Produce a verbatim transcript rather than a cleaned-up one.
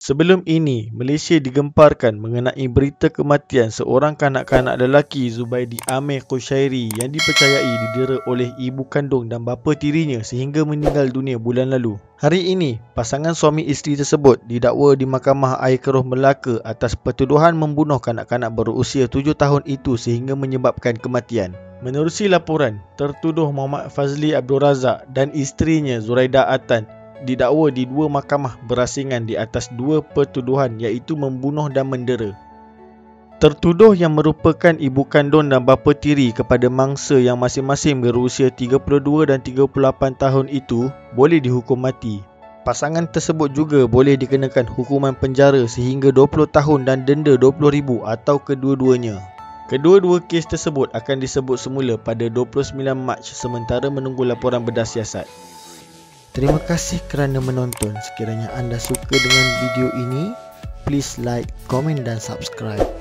Sebelum ini, Malaysia digemparkan mengenai berita kematian seorang kanak-kanak lelaki Zubaidi Amir Kushairi yang dipercayai didera oleh ibu kandung dan bapa tirinya sehingga meninggal dunia bulan lalu. Hari ini, pasangan suami isteri tersebut didakwa di Mahkamah Air Keruh Melaka atas pertuduhan membunuh kanak-kanak berusia tujuh tahun itu sehingga menyebabkan kematian. Menerusi laporan, tertuduh Muhammad Fazli Abdul Razak dan isterinya Zuraida Atan didakwa di dua mahkamah berasingan di atas dua pertuduhan iaitu membunuh dan mendera. Tertuduh yang merupakan ibu kandung dan bapa tiri kepada mangsa yang masing-masing berusia tiga puluh dua dan tiga puluh lapan tahun itu boleh dihukum mati. Pasangan tersebut juga boleh dikenakan hukuman penjara sehingga dua puluh tahun dan denda dua puluh ribu atau kedua-duanya. Kedua-dua kes tersebut akan disebut semula pada dua puluh sembilan Mac sementara menunggu laporan bedah siasat. Terima kasih kerana menonton. Sekiranya anda suka dengan video ini, please like, komen dan subscribe.